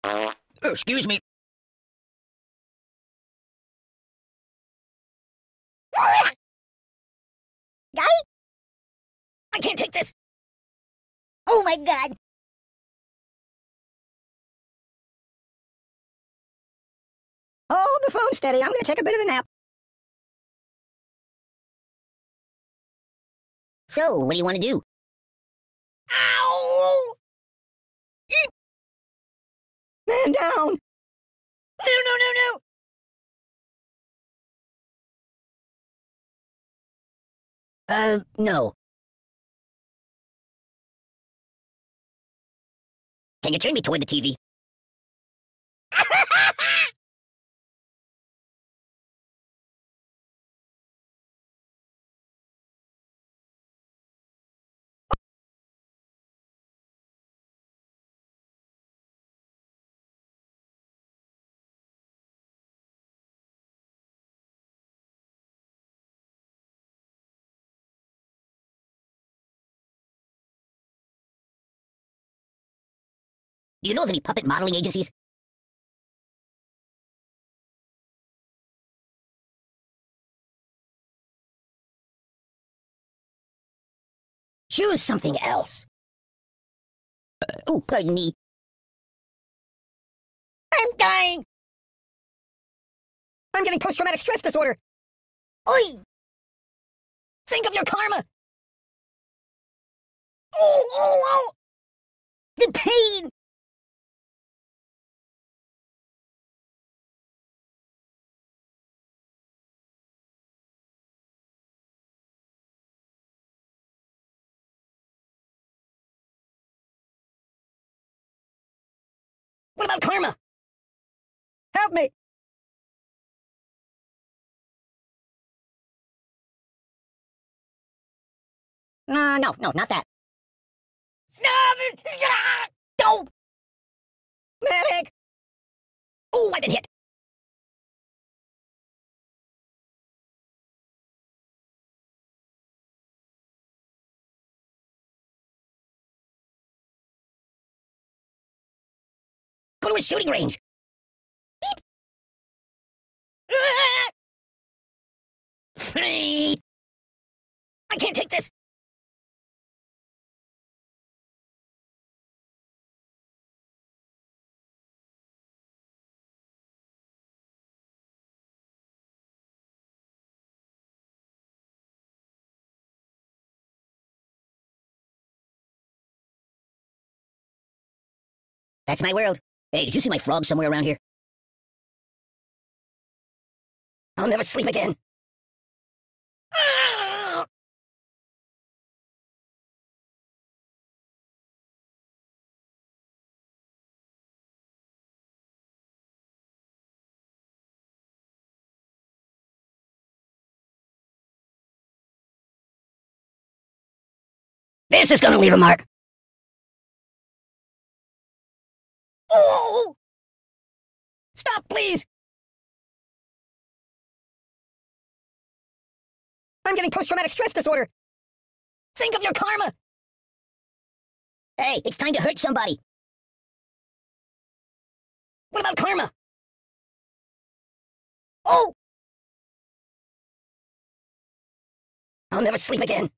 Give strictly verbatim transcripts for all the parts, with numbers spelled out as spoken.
Oh, excuse me. Guy? I can't take this. Oh my god! Hold the phone steady. I'm gonna take a bit of a nap. So, what do you want to do? Ow! Eep! Man down! No, no, no, no! Uh, no. Can you turn me toward the T V? Do you know of any puppet modeling agencies? Choose something else. Uh, oh, pardon me. I'm dying! I'm getting post-traumatic stress disorder! Oi! Think of your karma! Oh, oh, oh! The pain! What about karma? Help me! Uh, no, no, not that. Stop it! Don't! Medic! Oh, I've been hit. Go to a shooting range. Beep! I can't take this. That's my world. Hey, did you see my frog somewhere around here? I'll never sleep again. This is gonna leave a mark. Oh! Stop, please! I'm getting post-traumatic stress disorder! Think of your karma. Hey, it's time to hurt somebody! What about karma? Oh! I'll never sleep again.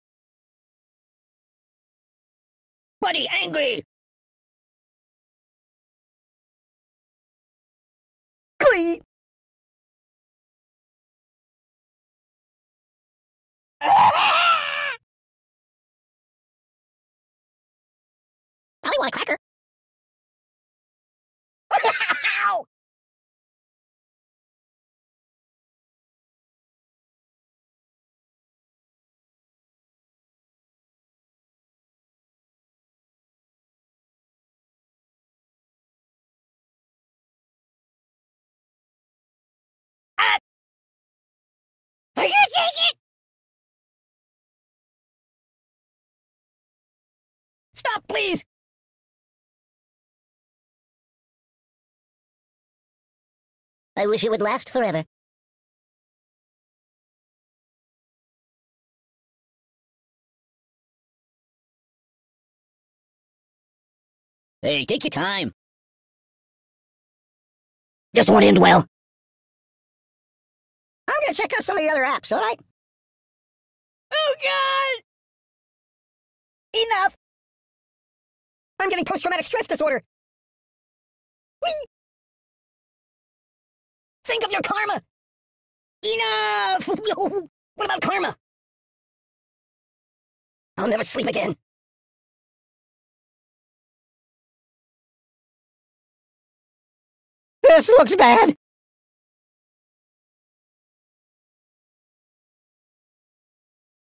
Buddy, angry. Glee! Probably want a cracker. Ow! Ah! Are you taking it? Stop, please! I wish it would last forever. Hey, take your time. This won't end well. I'm gonna check out some of the other apps, alright? Oh, God! Enough! I'm getting post-traumatic stress disorder. Whee! Think of your karma! Enough! What about karma? I'll never sleep again. This looks bad.